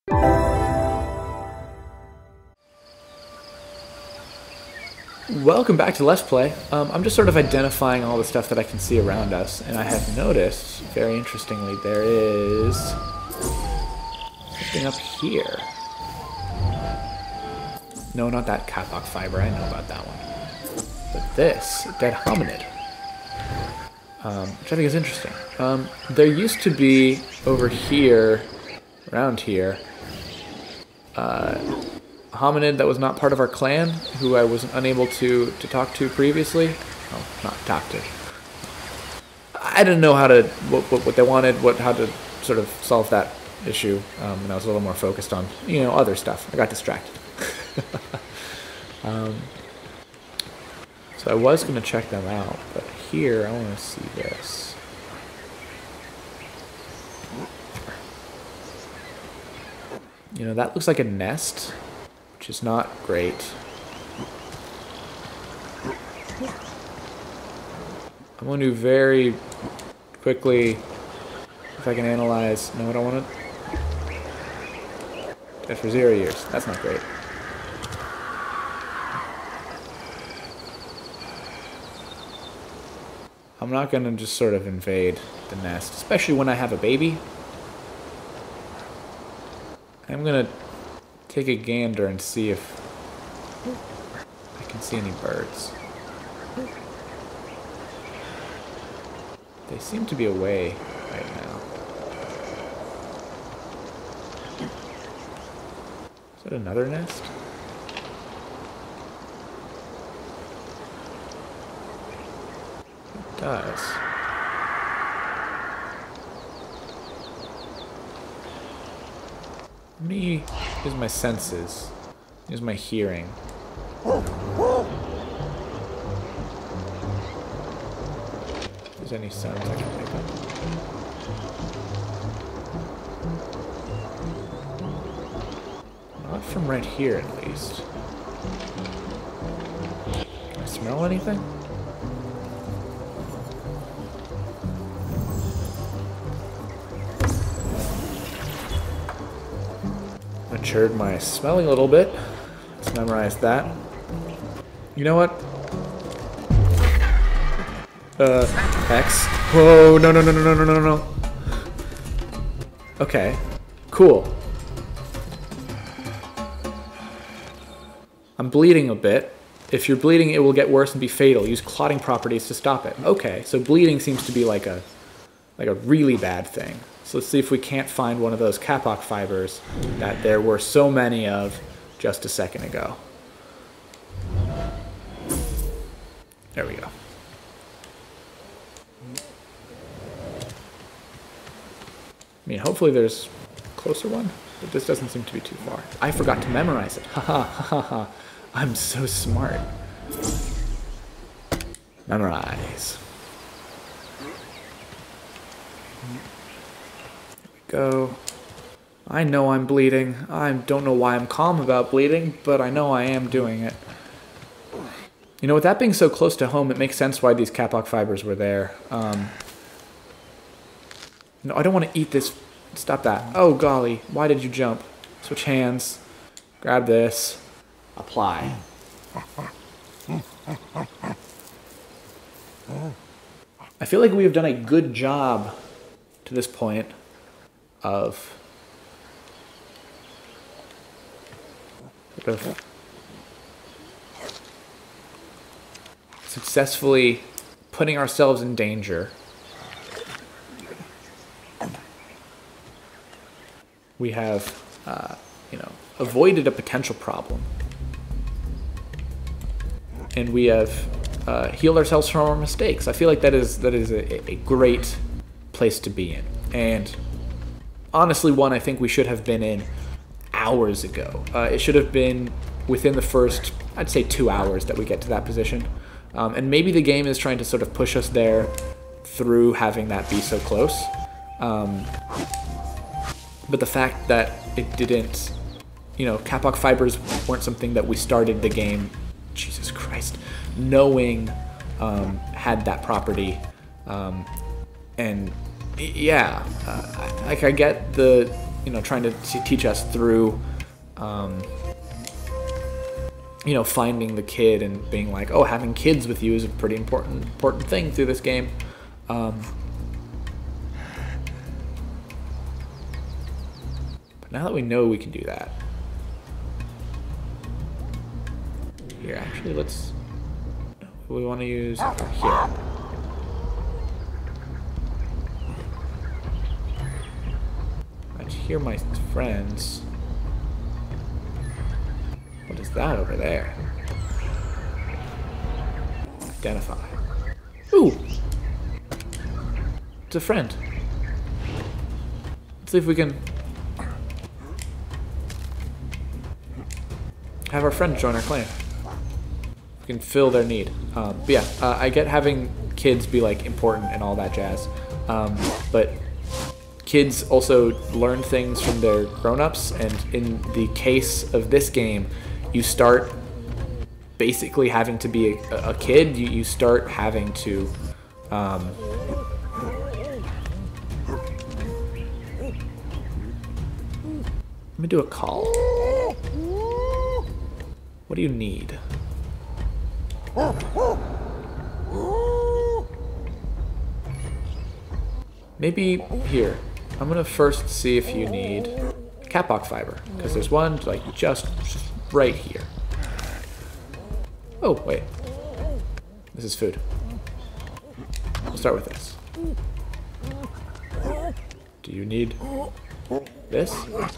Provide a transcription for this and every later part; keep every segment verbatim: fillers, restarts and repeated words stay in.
Welcome back to Let's Play. Um, I'm just sort of identifying all the stuff that I can see around us, and I have noticed, very interestingly, there is something up here. No, not that kapok fiber, I know about that one. But this, dead hominid, um, which I think is interesting. Um, there used to be, over here, around here, uh, hominid that was not part of our clan, who I was unable to, to talk to previously. Oh, not talk to. I didn't know how to, what, what, what they wanted, what how to sort of solve that issue, um, and I was a little more focused on, you know, other stuff. I got distracted. um, so I was going to check them out, but here I want to see this. You know, that looks like a nest, which is not great. I'm going to very quickly, if I can analyze, no, I don't want to. Dead for zero years. That's not great. I'm not going to just sort of invade the nest, especially when I have a baby. I'm going to take a gander and see if I can see any birds. They seem to be away right now. Is that another nest? It does. Let me use my senses, use my hearing. If there's any sounds I can pick up. Not from right here, at least. Can I smell anything? Matured my smelling a little bit. Let's memorize that. You know what? Uh, X. Whoa, no, no, no, no, no, no, no, no. Okay, cool. I'm bleeding a bit. If you're bleeding, it will get worse and be fatal. Use clotting properties to stop it. Okay, so bleeding seems to be like a, like a really bad thing. So let's see if we can't find one of those kapok fibers that there were so many of just a second ago. There we go. I mean, hopefully there's a closer one, but this doesn't seem to be too far. I forgot to memorize it. Ha ha ha ha. I'm so smart. Memorize. Go. I know I'm bleeding. I don't know why I'm calm about bleeding, but I know I am doing it. You know, with that being so close to home, it makes sense why these kapok fibers were there. Um, no, I don't want to eat this. Stop that. Oh, golly. Why did you jump? Switch hands. Grab this. Apply. I feel like we have done a good job to this point of, of successfully putting ourselves in danger. We have, uh, you know, avoided a potential problem, and we have uh, healed ourselves from our mistakes. I feel like that is that is a, a great place to be in, and honestly, one I think we should have been in hours ago. Uh, it should have been within the first, I'd say, two hours that we get to that position. Um, and maybe the game is trying to sort of push us there through having that be so close. Um, but the fact that it didn't, you know, kapok fibers weren't something that we started the game, Jesus Christ, knowing um, had that property. Um, and yeah, uh, like I get the you know, trying to t teach us through, um, you know, finding the kid and being like, oh, having kids with you is a pretty important important thing through this game. Um, but now that we know we can do that, here, actually, let's. We want to use here. I hear my friends. What is that over there? Identify. Ooh! It's a friend. Let's see if we can have our friend join our clan. We can fill their need. Um, but yeah, uh, I get having kids be like important and all that jazz. Um, but kids also learn things from their grown-ups, and in the case of this game, you start basically having to be a, a kid. You, you start having to um, let me do a call. What do you need? Maybe here. I'm gonna first see if you need catbox fiber, because there's one like just right here. Oh wait, this is food. We'll start with this. Do you need this?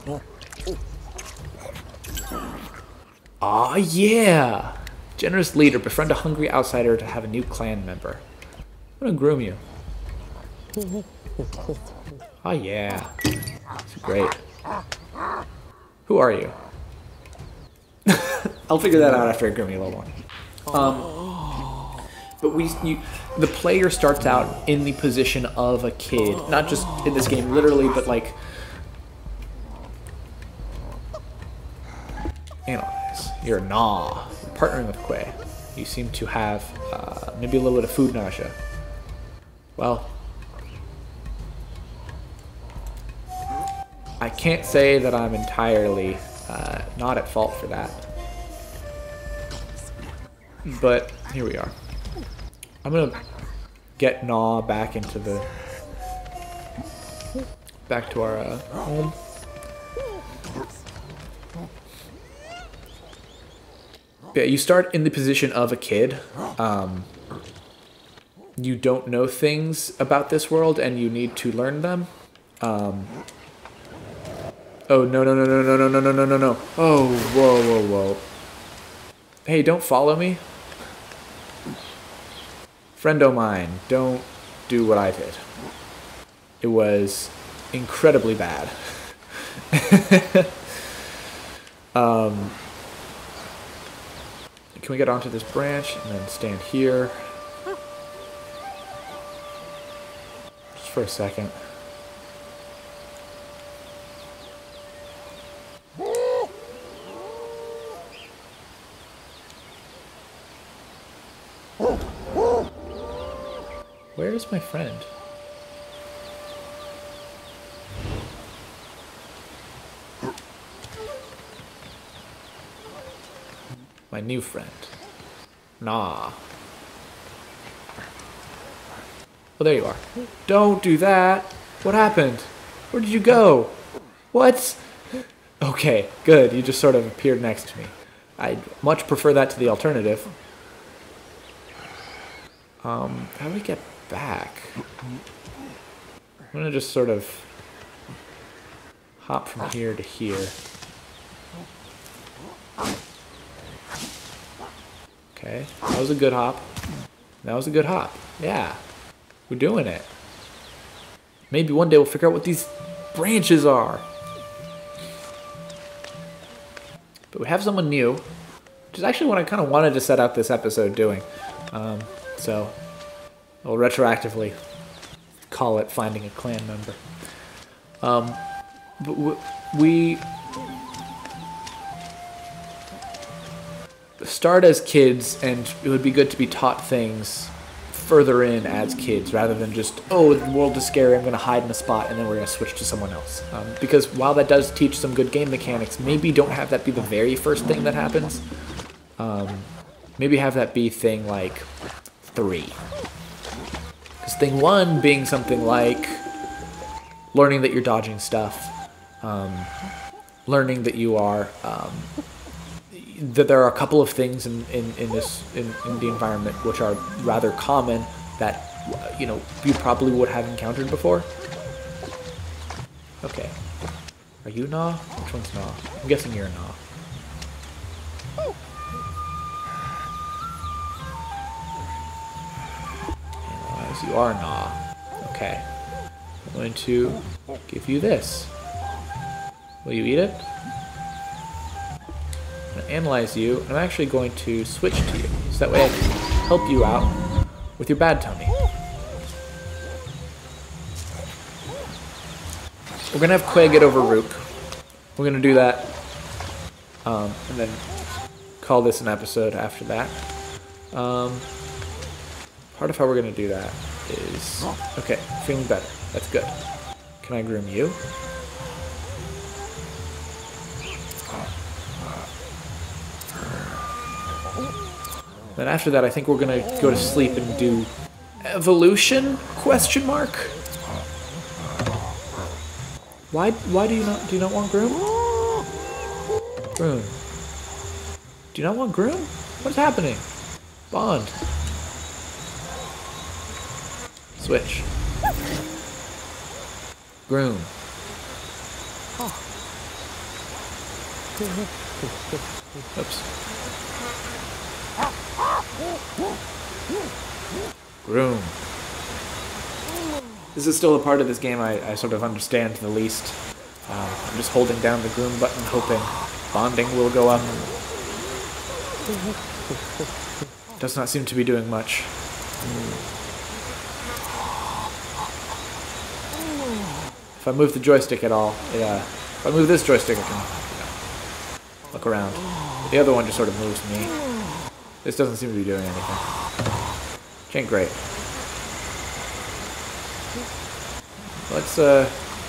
Aw, yeah! Generous leader, befriend a hungry outsider to have a new clan member. I'm gonna groom you. Oh yeah. That's great. Who are you? I'll figure that out after I groom you a little more. Um, but we, you, the player starts out in the position of a kid. Not just in this game, literally, but like... Analyze. You're a Gnaw. You're partnering with Quay. You seem to have uh, maybe a little bit of food nausea. Well... I can't say that I'm entirely uh, not at fault for that. But here we are. I'm gonna get Gnaw back into the back to our uh, home. Yeah, you start in the position of a kid. Um, you don't know things about this world, and you need to learn them. Um, Oh, no, no, no, no, no, no, no, no, no, no, no. Oh, whoa, whoa, whoa. Hey, don't follow me. Friendo mine, don't do what I did. It was incredibly bad. um, can we get onto this branch and then stand here? Just for a second. Where is my friend? My new friend. Nah. Well, there you are. Don't do that. What happened? Where did you go? What? Okay, good. You just sort of appeared next to me. I'd much prefer that to the alternative. Um, how do we get back? I'm gonna just sort of hop from here to here. Okay, that was a good hop. That was a good hop. Yeah, we're doing it. Maybe one day we'll figure out what these branches are. But we have someone new, which is actually what I kind of wanted to set out this episode doing. Um, so we'll retroactively call it finding a clan member. Um, but we start as kids, and it would be good to be taught things further in as kids, rather than just, oh, the world is scary, I'm going to hide in a spot, and then we're going to switch to someone else. Um, because while that does teach some good game mechanics, maybe don't have that be the very first thing that happens. Um, maybe have that be thing like three. Because thing one being something like learning that you're dodging stuff, um, learning that you are, um, that there are a couple of things in, in, in this, in, in the environment which are rather common that, you know, you probably would have encountered before. Okay. Are you Gnaw? Which one's Gnaw? I'm guessing you're Gnaw. Analyze, you are Gnaw. Okay. I'm going to give you this. Will you eat it? I'm going to analyze you, and I'm actually going to switch to you, so that way I can help you out with your bad tummy. We're going to have Quay get over Rook. We're going to do that, um, and then call this an episode after that. Um, part of how we're going to do that is... Okay, feeling better. That's good. Can I groom you? Then after that, I think we're gonna go to sleep and do evolution? Question mark. Why? Why do you not? Do you not want groom? Groom. Do you not want groom? What's happening? Bond. Switch. Groom. Oops. Groom. This is still a part of this game I, I sort of understand the least. Uh, I'm just holding down the groom button, hoping bonding will go up. Does not seem to be doing much. If I move the joystick at all, yeah. If I move this joystick, I can, you know, look around. But the other one just sort of moves me. This doesn't seem to be doing anything. Which ain't great. Let's, uh...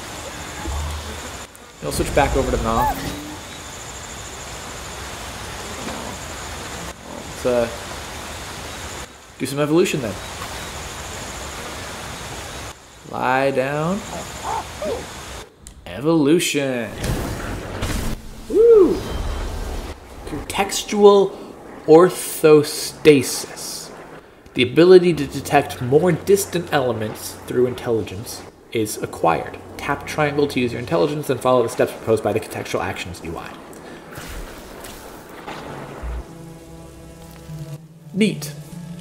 We'll switch back over to Gnaw. Let's, uh... do some evolution, then. Lie down. Evolution. Woo! Contextual orthostasis. The ability to detect more distant elements through intelligence is acquired. Tap triangle to use your intelligence, then follow the steps proposed by the contextual actions U I. Neat.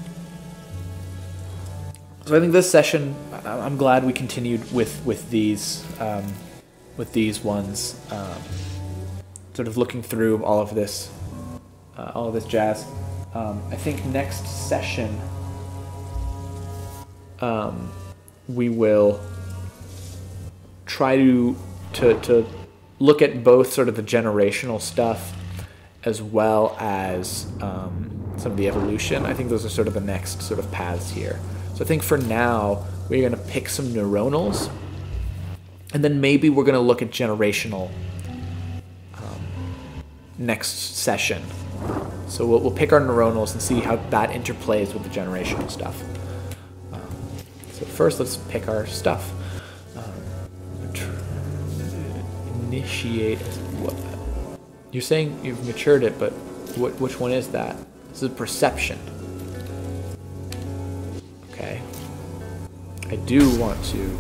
So I think this session, I'm glad we continued with with these um, with these ones, um, sort of looking through all of this, uh, all of this jazz. Um, I think next session um, we will try to, to to look at both sort of the generational stuff as well as um, some of the evolution. I think those are sort of the next sort of paths here. So I think for now, we're going to pick some neuronals, and then maybe we're going to look at generational um, next session. So we'll, we'll pick our neuronals and see how that interplays with the generational stuff. Um, so first, let's pick our stuff. Um, initiate. What? You're saying you've matured it, but what, which one is that? This is perception. Okay. I do want to...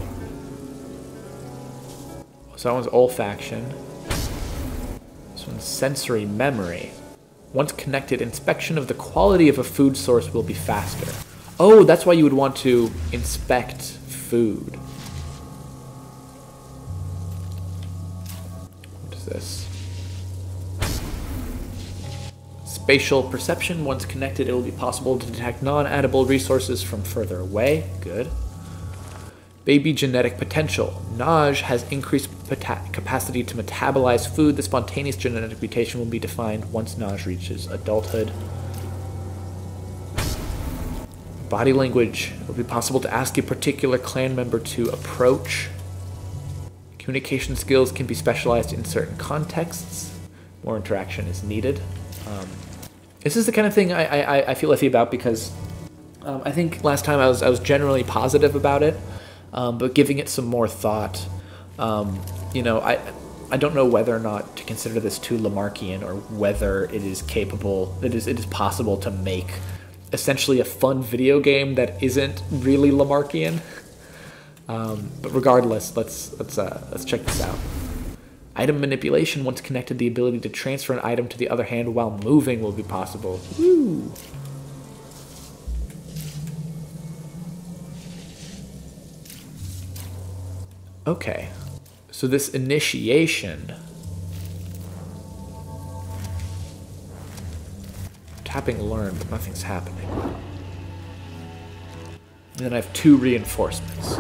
So that one's olfaction. This one's sensory memory. Once connected, inspection of the quality of a food source will be faster. Oh, that's why you would want to inspect food. What is this? Spatial perception. Once connected, it will be possible to detect non-edible resources from further away. Good. Baby genetic potential. Naj has increased capacity to metabolize food. The spontaneous genetic mutation will be defined once Naj reaches adulthood. Body language. It will be possible to ask a particular clan member to approach. Communication skills can be specialized in certain contexts. More interaction is needed. Um, this is the kind of thing I, I, I feel iffy about because um, I think last time I was I was generally positive about it, um, but giving it some more thought, um, you know, I I don't know whether or not to consider this too Lamarckian or whether it is capable, it is it is possible to make essentially a fun video game that isn't really Lamarckian. Um, but regardless, let's let's uh, let's check this out. Item manipulation. Once connected, the ability to transfer an item to the other hand while moving will be possible. Woo! Okay, so this initiation. Tapping learn, but nothing's happening. And then I have two reinforcements.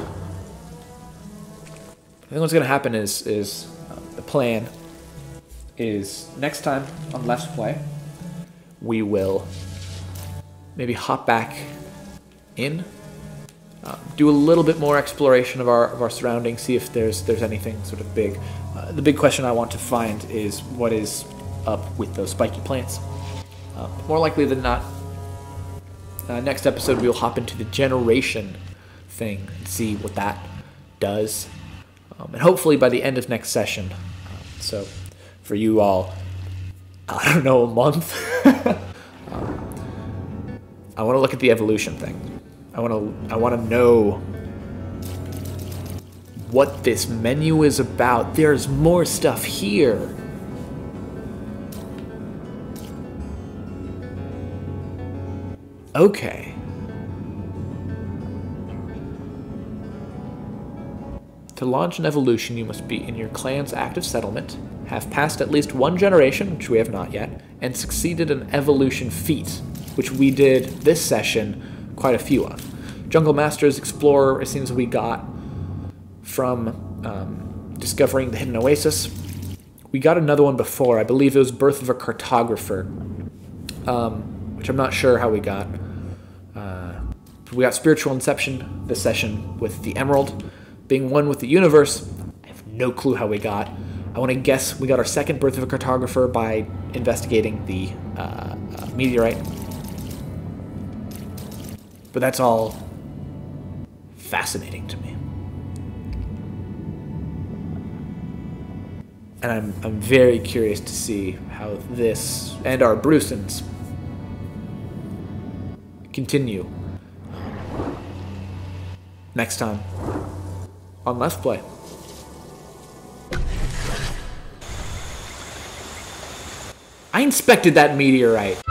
I think what's going to happen is, is uh, the plan is next time on Let's Play, we will maybe hop back in, uh, do a little bit more exploration of our of our surroundings, see if there's there's anything sort of big. Uh, the big question I want to find is what is up with those spiky plants. Uh, more likely than not, uh, next episode we'll hop into the generation thing and see what that does. Um, and hopefully by the end of next session, um, so for you all, I don't know, a month, um, I want to look at the evolution thing. I want to I want to know what this menu is about. There's more stuff here. Okay. To launch an evolution, you must be in your clan's active settlement, have passed at least one generation, which we have not yet, and succeeded an evolution feat, which we did this session quite a few of. Jungle Masters Explorer, it seems we got from um, discovering the hidden oasis. We got another one before. I believe it was Birth of a Cartographer, um, which I'm not sure how we got. Uh, we got Spiritual Inception this session with the Emerald. Being one with the universe, I have no clue how we got. I want to guess we got our second Birth of a Cartographer by investigating the uh, uh, meteorite. But that's all fascinating to me. And I'm, I'm very curious to see how this and our Brusins continue next time on Let's Play. I inspected that meteorite.